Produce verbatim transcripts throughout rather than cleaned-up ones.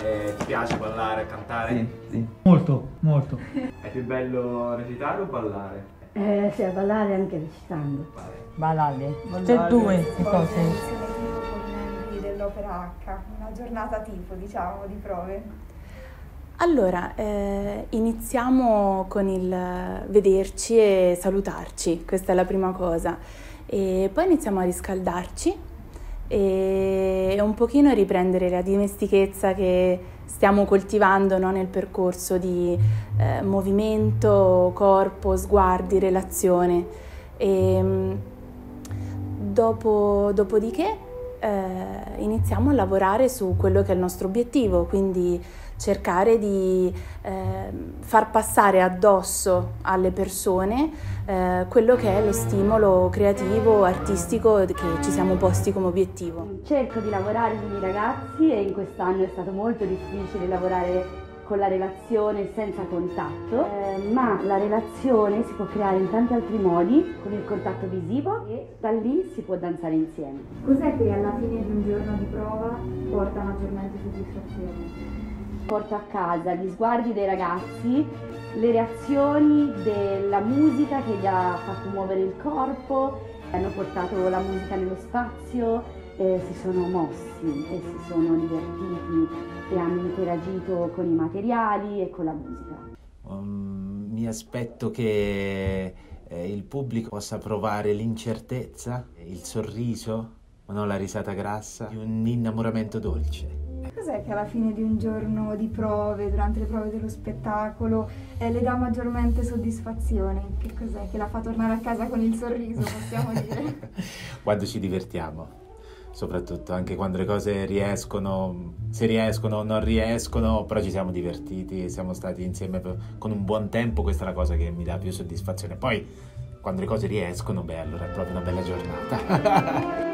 Eh, ti piace ballare, cantare? Sì, sì. Molto, molto. È più bello recitare o ballare? Eh, sì, a ballare anche recitando. Ballare. Tutte e due le cose. Con i membri dell'Opera H, una giornata tipo, diciamo, di prove. Allora, eh, iniziamo con il vederci e salutarci, questa è la prima cosa. E poi iniziamo a riscaldarci e un pochino riprendere la dimestichezza che stiamo coltivando, no, nel percorso di eh, movimento, corpo, sguardi, relazione. E, dopo, dopodiché eh, iniziamo a lavorare su quello che è il nostro obiettivo, quindi cercare di eh, far passare addosso alle persone eh, quello che è lo stimolo creativo, artistico che ci siamo posti come obiettivo. Cerco di lavorare con i ragazzi e in quest'anno è stato molto difficile lavorare con la relazione senza contatto, eh, ma la relazione si può creare in tanti altri modi, con il contatto visivo, e da lì si può danzare insieme. Cos'è che alla fine di un giorno di prova porta maggiormente soddisfazione? Porto a casa gli sguardi dei ragazzi, le reazioni della musica che gli ha fatto muovere il corpo, hanno portato la musica nello spazio, eh, si sono mossi e si sono divertiti e hanno interagito con i materiali e con la musica. Um, mi aspetto che eh, il pubblico possa provare l'incertezza, il sorriso, ma non la risata grassa, di un innamoramento dolce. Cos'è che alla fine di un giorno di prove, durante le prove dello spettacolo, eh, le dà maggiormente soddisfazione? Che cos'è che la fa tornare a casa con il sorriso, possiamo dire? Quando ci divertiamo, soprattutto, anche quando le cose riescono, se riescono o non riescono, però ci siamo divertiti, siamo stati insieme con un buon tempo, questa è la cosa che mi dà più soddisfazione. Poi, quando le cose riescono, beh, allora è proprio una bella giornata.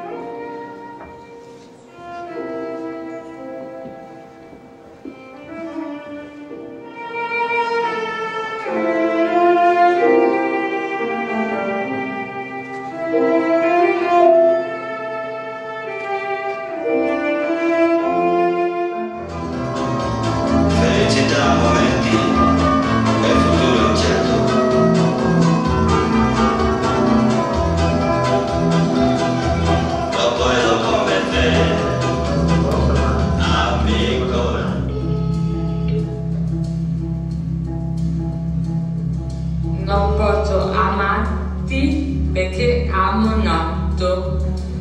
Non posso amarti perché amo nato.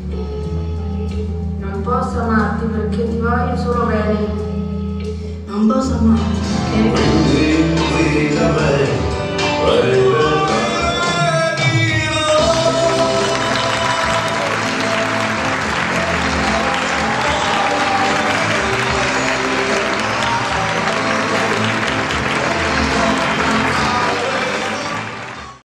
Non posso amarti perché ti voglio solo bene. Non posso amarti perché... Qui, qui da me,